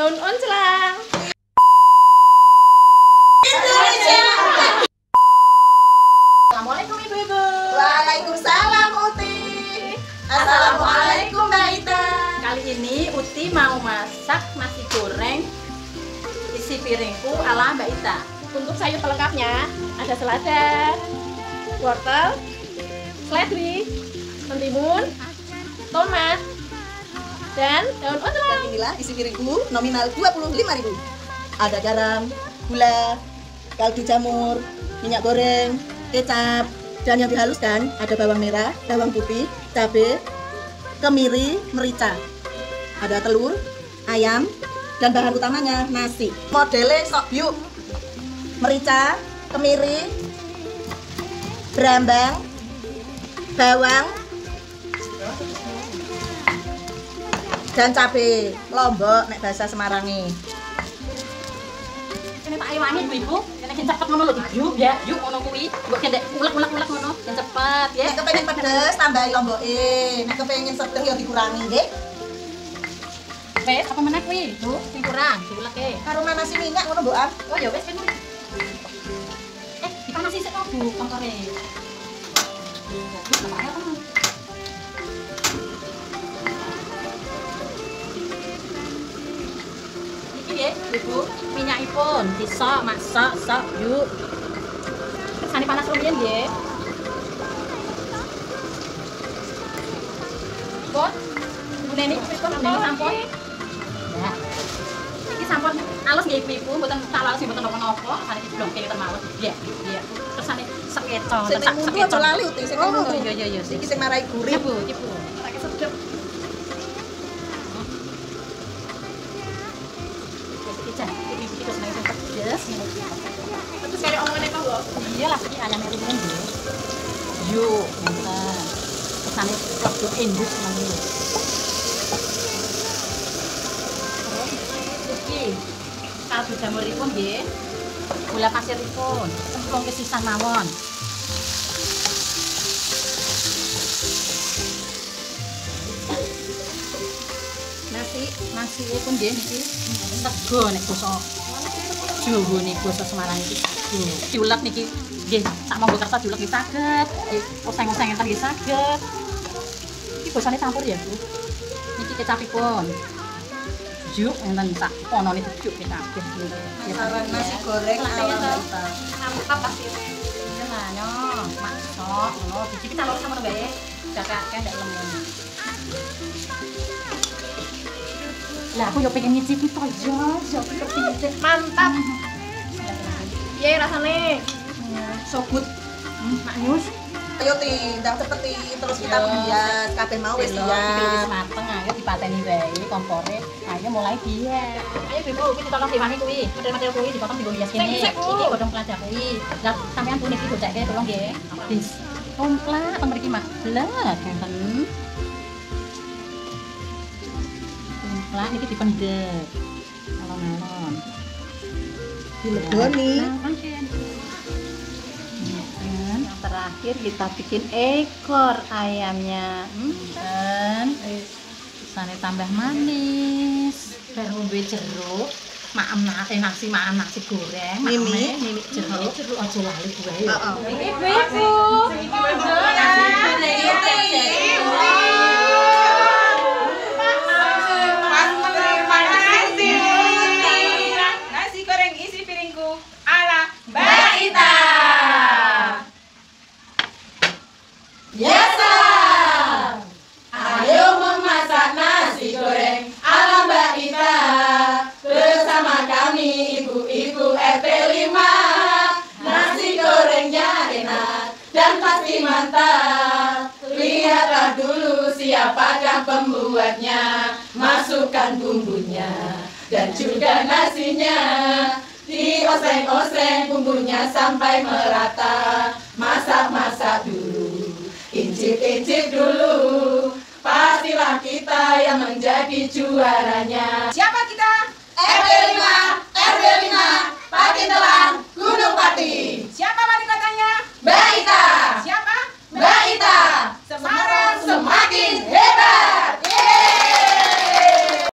daun oncelang. Assalamualaikum ibu-ibu. Waalaikumsalam Uti. Assalamualaikum Mbak Ita. Kali ini Uti mau masak nasi goreng isi piringku ala Mbak Ita. Untuk sayur pelengkapnya ada selada, wortel, seledri, mentimun, tomat, dan daun oncelang. Dan inilah isi piringku nominal 25.000. Ada garam, gula, kaldu jamur, minyak goreng, kecap, dan yang dihaluskan ada bawang merah, bawang putih, cabai, kemiri, merica. Ada telur, ayam, dan bahan utamanya nasi. Modelnya sok yuk. Merica, kemiri, berambang, bawang, dan cabai lombok nek bahasa Semarangi. Ini tak ayo angin ibu. Ini kita cepet ngono lho yuk ya. Yuk ngono kuwi. Mbok kendek ulek ngono. Yang cepet ya. Nek kepengin pedes tambahi lomboke. Nek kepengin sedeng ya dikurangi nggih. Wes apa meneh kuwi? Tuh, sing kurang diuleke. Karo manasi minyak ngono mbokan. Oh ya wes kan kuwi. Dipanasi sik kok Bu kompore. Iki ya, Ibu, minyakipun disok, masak, sok yuk. Sani panas rumiyin nggih. Pun, buneni pripun buneni sampun? Ya. Iki sampun alus nggih Ibu, mboten tak laos mboten napa-napa, saniki blongke ngeten mawon. Iya, iya. Terus sane sekeco, Sing mundu lali uti sing Oh, mundu. iya. Iki sing marai gurih. Bu, iki Bu. Tak sedep. Iki jan, iki terus nang pedes. Terus kayak omongan apa, Bu? Iya lah, iki ayam rumen nggih. Yuk, ngeten. Kesane wedhus indus nang iki. Kaldu jamuripun nggih. Gula pasiripun, semprong kesisan mawon. Nasi pun nggih niki sego nek basa Jawa niku basa Semarang iki sego. Diulet niki nggih sak monggo kersa diulet nggih saged. Nggih oseng-oseng enten nggih saged. Iki basane campur ya, Bu. Niki kecapipun. Juk enten sak ponone juk kabeh niki. Saran nasi goreng ala Mbak Ita. Apa pasti? Iya lah nyo, masak ngono. Dicicip talur sama bae. Jakake ndak lemon. Lah aku yo pengen nyicipi to yo kepicit. Mantap. Iya rasane. So good. Mak Nyus. Ayo Ti, ndang cepet Ti, terus kita bias kabeh mau wis Iki wis siap. mateng, ayo dipateni wae kompore. Ayo mulai diet. Ayo Ibu, kuwi ditolong diwani kuwi. Model-model kuwi dipotong digo hias kene. Iki godhong kelada kuwi. Lah sampean puniki gocekke tolong nggih. Bis. Komplak teng mriki Mak. Blet ngeten. Komplak niki dipendhet. Alon-alon. Diledoni. Yang terakhir kita bikin ekor ayamnya. Dan sane tambah manis. Berumbu jeruk. Maem nasi goreng. Mimi jeruk. Aja lali gue. Ibu-ibu. Nasi goreng isi piringku ala Mbak Ita. Biasa. Ayo memasak nasi goreng ala Mbak Ita. Bersama kami ibu-ibu RT 5. Nasi gorengnya enak dan pasti mantap. Lihatlah dulu siapakah pembuatnya. Masukkan bumbunya dan juga nasinya. Dioseng-oseng bumbunya sampai merata. Masak-masak dulu, incip-incip dulu. Pastilah kita yang menjadi juaranya. Siapa